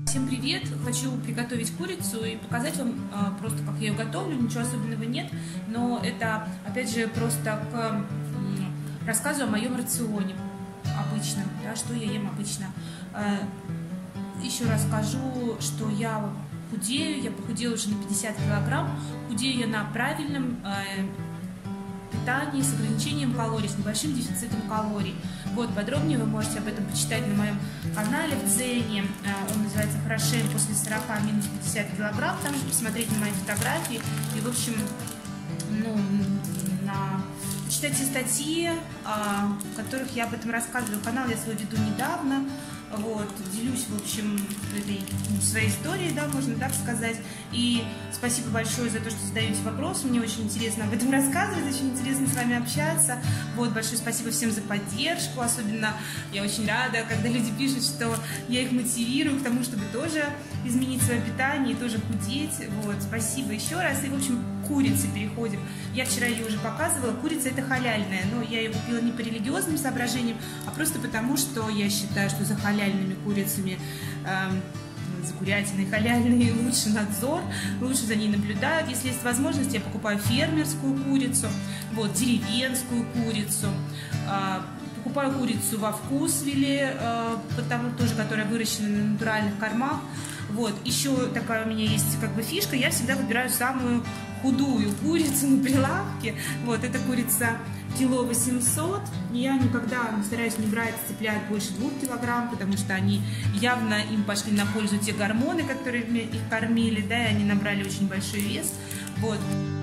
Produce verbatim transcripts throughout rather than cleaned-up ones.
Всем привет! Хочу приготовить курицу и показать вам а, просто, как я ее готовлю. Ничего особенного нет, но это, опять же, просто к м, рассказу о моем рационе обычном, да, что я ем обычно. А, еще раз скажу, что я худею, я похудела уже на пятьдесят килограмм, худею я на правильном а, питании с ограничением калорий, с небольшим дефицитом калорий. Вот, подробнее вы можете об этом почитать на моем канале в Дзене. Он называется «Хорошем после сорока минус пятьдесят килограмм». Там же посмотреть на мои фотографии и, в общем, ну, на... почитать все статьи, в которых я об этом рассказываю. Канал я свой веду недавно. Вот, делюсь, в общем, этой, своей историей, да, можно так сказать. И спасибо большое за то, что задаете вопросы. Мне очень интересно об этом рассказывать, очень интересно с вами общаться. Вот, большое спасибо всем за поддержку. Особенно я очень рада, когда люди пишут, что я их мотивирую к тому, чтобы тоже изменить свое питание и тоже худеть. Вот, спасибо еще раз. И, в общем, к курице переходим. Я вчера ее уже показывала. Курица это халяльная, но я ее купила не по религиозным соображениям, а просто потому, что я считаю, что за халяльной курицами, э, за курятиной халяльной лучше надзор, лучше за ней наблюдают. Если есть возможность, я покупаю фермерскую курицу, вот, деревенскую курицу, э, покупаю курицу во вкусвилле, э, потому тоже, которая выращена на натуральных кормах. Вот, еще такая у меня есть как бы фишка, я всегда выбираю самую худую курицу на прилавке. Вот, эта курица кило восемьсот. Я никогда стараюсь не брать цыплят больше двух килограмм, потому что они явно им пошли на пользу те гормоны, которые их кормили, да, и они набрали очень большой вес. Вот.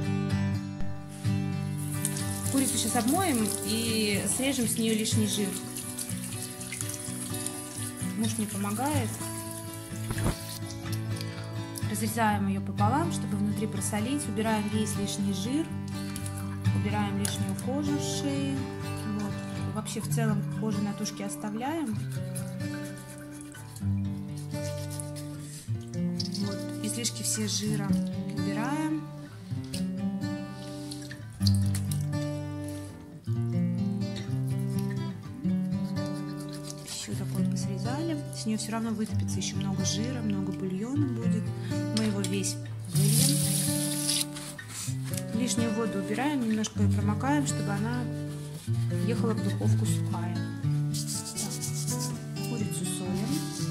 Курицу сейчас обмоем и срежем с нее лишний жир. Муж мне помогает. Разрезаем ее пополам, чтобы внутри просолить. Убираем весь лишний жир. Убираем лишнюю кожу с шеи. Вот. Вообще в целом кожу на тушке оставляем. Вот. Излишки все жира убираем. Еще такой посрезали. С нее все равно вытопится еще много жира, много бульона будет. Мы его весь выльем. Лишнюю воду убираем, немножко ее промокаем, чтобы она ехала в духовку сухая. Так. Курицу солим.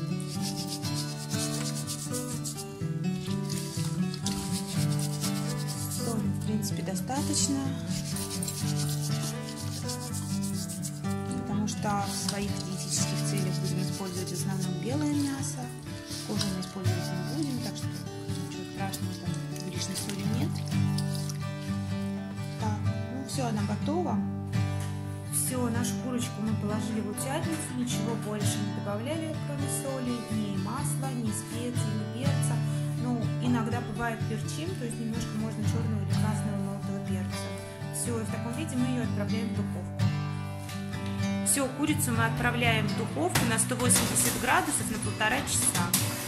Соли, в принципе, достаточно. Потому что в своих диетических целях будем использовать в основном белое мясо. Кожу мы использовать не будем, так что ничего страшного, там лишней соли нет. Все, она готова. Все, нашу курочку мы положили в утятницу, ничего больше не добавляли, кроме соли, ни масла, ни специй, ни перца. Ну, иногда бывает перчим, то есть немножко можно черного или красного молотого перца. Все, и в таком виде мы ее отправляем в духовку. Все, курицу мы отправляем в духовку на сто восемьдесят градусов на полтора часа.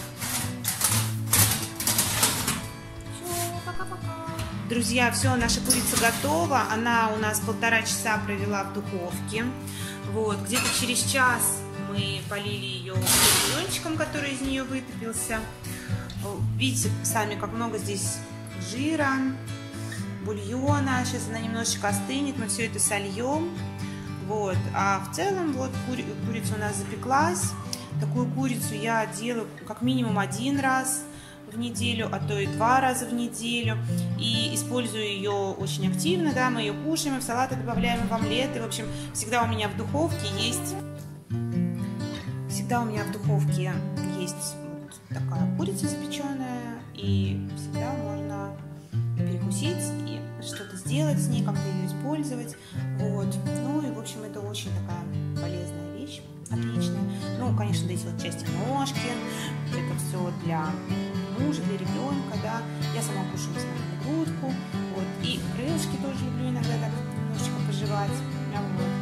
Друзья, все, наша курица готова. Она у нас полтора часа провела в духовке. Вот, где-то через час мы полили ее бульончиком, который из нее вытопился. Видите сами, как много здесь жира, бульона. Сейчас она немножечко остынет, мы все это сольем. Вот, а в целом вот кури курица у нас запеклась. Такую курицу я делаю как минимум один раз в неделю, а то и два раза в неделю, и использую ее очень активно, да, мы ее кушаем, и в салаты добавляем, в омлеты, в общем, всегда у меня в духовке есть, всегда у меня в духовке есть вот такая курица запеченная, и всегда можно перекусить и что-то сделать с ней, как-то ее использовать, вот, ну и в общем это очень такая полезная вещь, отличная. Ну, конечно, да, эти вот части ножки, это все для мужа, для ребенка, да. Я сама кушаю в основном грудку, вот, и крылышки тоже люблю иногда так немножечко пожевать, вот.